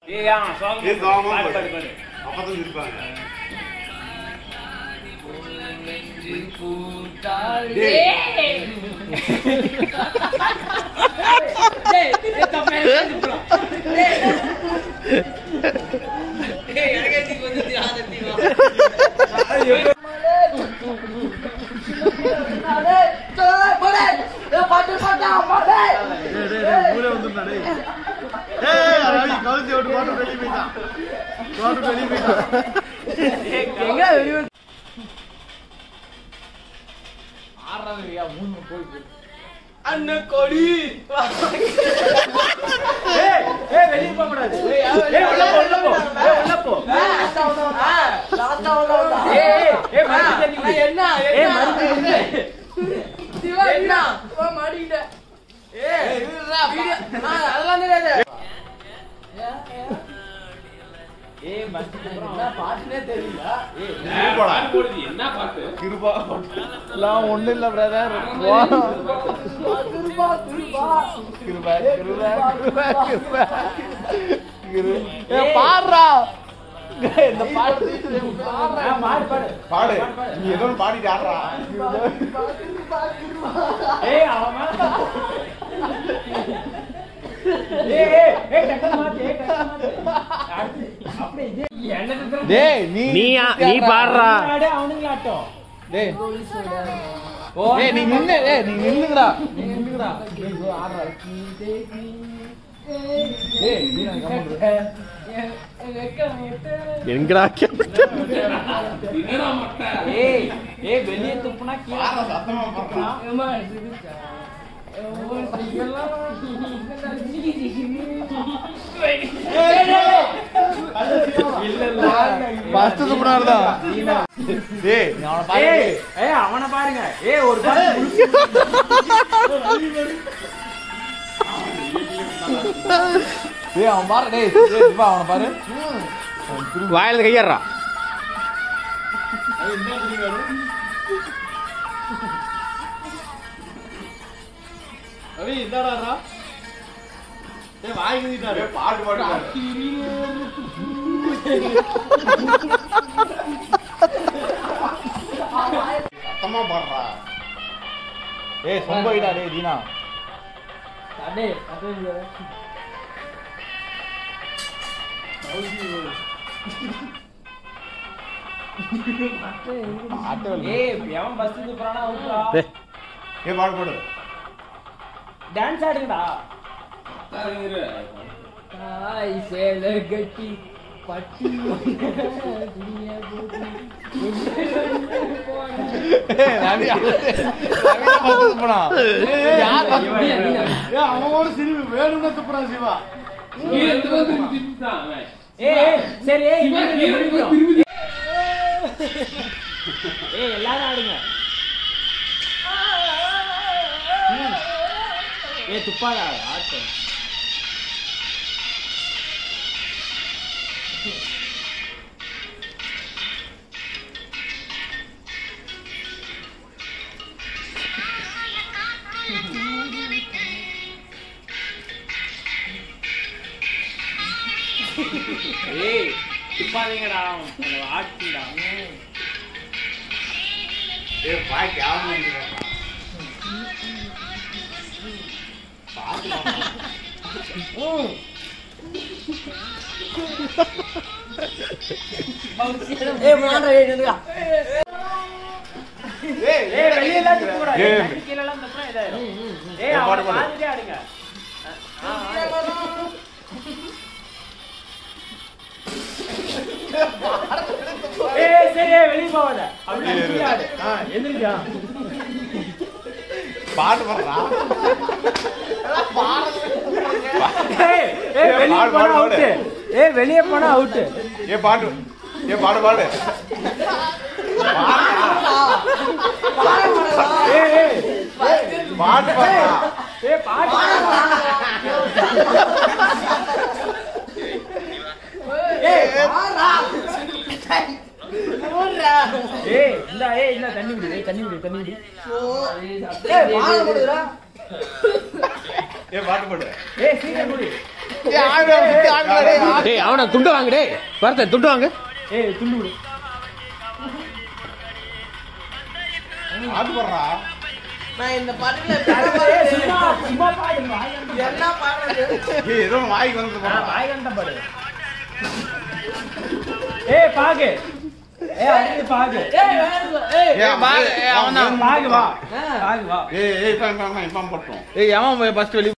ஏய் ஆ சாங் பாடு அப்பதான் இருப்பாங்க ஒண்ணு இல்ல பிரதர் பாடுறா இந்த பாடு பாடு நீ ஏதோ பாடிட்டு ஆடுறா நீ பாடுறா நீ நில்லுங்கடா எங்கடா வெளியே துப்புனா அவனை பாருங்க ஒரு அவன் பாரு அவனை பாரு வாயில கையறா என்னடா வாய்க்கு பாட்டு பாட்டு சத்தமா பாடுறா சொம்பைடா தீனா பாடு டான்ஸ் ஆடுங்கடா கட்டி பட்டி அவனோட சிரிப்பு வேணும்னு துப்புறான் சிவா சரி எல்லாரும் ஆடுங்க துப்பாடா ஆட்டம் துப்பாதீங்கடா ஆட்டுடா பாய்க்கு வெளியே போவாத பாட்டு பாடுறா வெளியே போனா அவுட் பாட்டு பாடு பாடு பாட்டு தண்ணி விடு தண்ணி விடு தண்ணி விடு பாட்டு போடு சீக்கிரம் டேய் அவனை துண்டு வாங்கு டேய் வரத துண்டு வாங்கு ஏய் துண்டு விடு அது வர்றா நான் இந்த படத்துல சும்மா பாடுங்க என்ன பாடுறது ஏய் ஏதோ வாய்க்கு வந்து போறா வாய் கண்ட பாடு ஏய் பாகு ஏய் அடி பாகு அவன் தான் பாகு வா பாகு வா ஏய் பாம் போட்டோம் ஏய் அவன் ஃபர்ஸ்ட் வெளிய